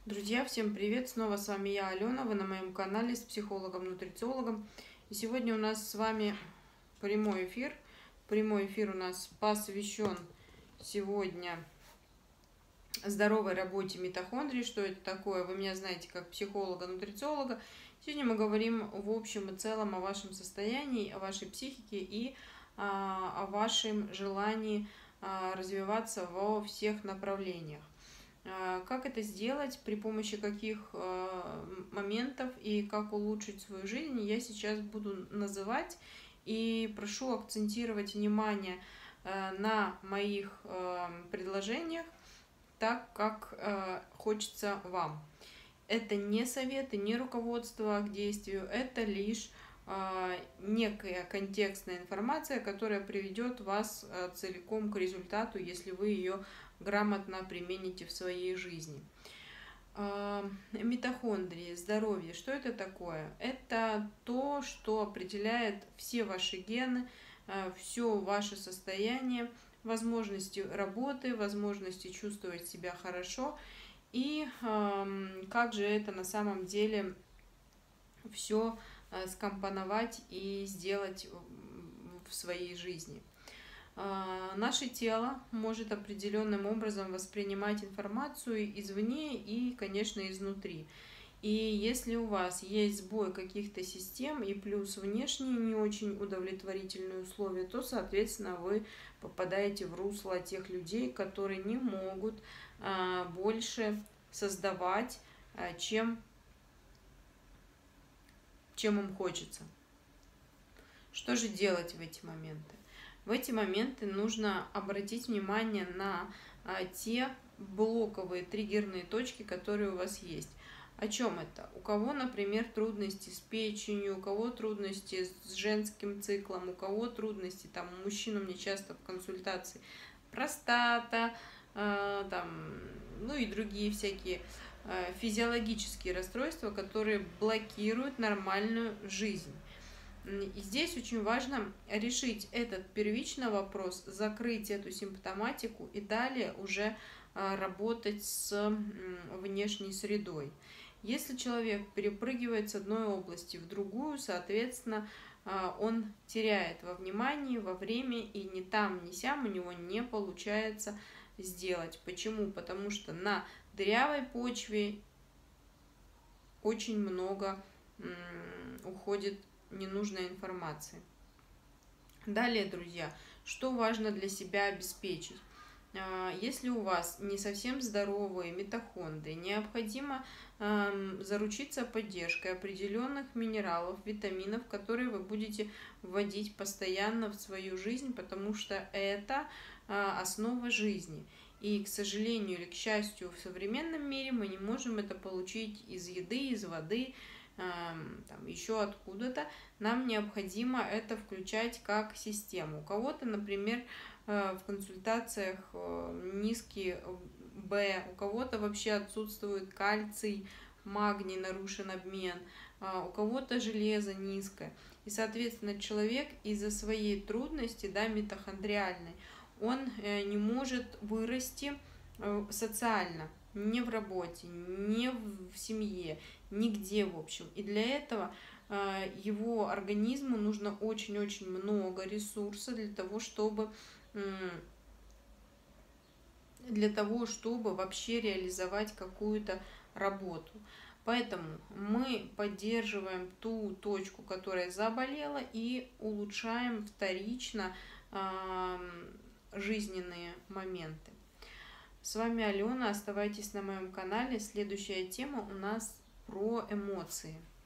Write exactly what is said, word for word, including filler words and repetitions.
Друзья, всем привет! Снова с вами я, Алена. Вы на моем канале с психологом-нутрициологом. И сегодня у нас с вами прямой эфир. Прямой эфир у нас посвящен сегодня здоровой работе митохондрий. Что это такое? Вы меня знаете как психолога-нутрициолога. Сегодня мы говорим в общем и целом о вашем состоянии, о вашей психике и а, о вашем желании а, развиваться во всех направлениях. Как это сделать, при помощи каких моментов и как улучшить свою жизнь, я сейчас буду называть. И прошу акцентировать внимание на моих предложениях так, как хочется вам. Это не советы, не руководство к действию, это лишь некая контекстная информация, которая приведет вас целиком к результату, если вы ее грамотно примените в своей жизни. Митохондрии, здоровье. Что это такое? Это то, что определяет все ваши гены, все ваше состояние, возможности работы, возможности чувствовать себя хорошо и как же это на самом деле все скомпоновать и сделать в своей жизни. Наше тело может определенным образом воспринимать информацию извне и, конечно, изнутри. И если у вас есть сбой каких-то систем и плюс внешние не очень удовлетворительные условия, то, соответственно, вы попадаете в русло тех людей, которые не могут больше создавать, чем, чем им хочется. Что же делать в эти моменты? В эти моменты нужно обратить внимание на а, те блоковые триггерные точки, которые у вас есть. О чем это? У кого, например, трудности с печенью, у кого трудности с женским циклом, у кого трудности, там, у мужчин у меня часто в консультации простата, э, там, ну и другие всякие э, физиологические расстройства, которые блокируют нормальную жизнь. И здесь очень важно решить этот первичный вопрос, закрыть эту симптоматику и далее уже работать с внешней средой. Если человек перепрыгивает с одной области в другую, соответственно, он теряет во внимании, во времени, и ни там, ни сям у него не получается сделать. Почему? Потому что на дырявой почве очень много уходит ненужной информации. Далее, друзья, что важно для себя обеспечить? Если у вас не совсем здоровые митохондрии, необходимо заручиться поддержкой определенных минералов, витаминов, которые вы будете вводить постоянно в свою жизнь, потому что это основа жизни. И, к сожалению или к счастью, в современном мире мы не можем это получить из еды, из воды, там, еще откуда-то. Нам необходимо это включать как систему. У кого-то, например, в консультациях низкий В, у кого-то вообще отсутствует кальций, магний, нарушен обмен, у кого-то железо низкое. И, соответственно, человек из-за своей трудности, да, митохондриальной, он не может вырасти социально, не в работе, не в семье, нигде, в общем. И для этого его организму нужно очень-очень много ресурсов для того, чтобы для того, чтобы вообще реализовать какую-то работу. Поэтому мы поддерживаем ту точку, которая заболела, и улучшаем вторично жизненные моменты. С вами Алена, оставайтесь на моем канале. Следующая тема у нас про эмоции.